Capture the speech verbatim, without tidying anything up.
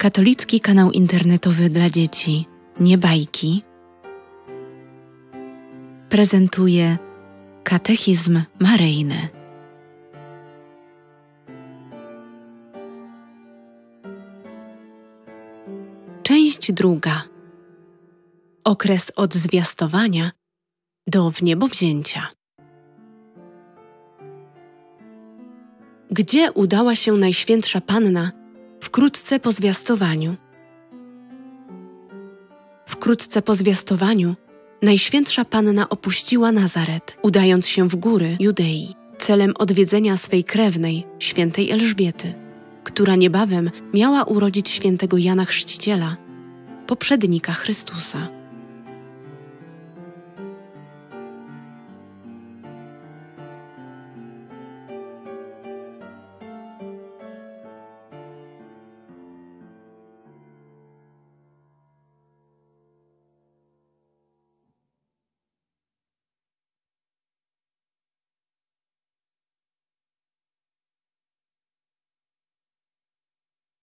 Katolicki kanał internetowy dla dzieci Nie bajki prezentuje Katechizm Maryjny. Część druga. Okres od zwiastowania do wniebowzięcia. Gdzie udała się Najświętsza Panna wkrótce po zwiastowaniu? Wkrótce po zwiastowaniu Najświętsza Panna opuściła Nazaret, udając się w góry Judei, celem odwiedzenia swej krewnej, świętej Elżbiety, która niebawem miała urodzić świętego Jana Chrzciciela, poprzednika Chrystusa.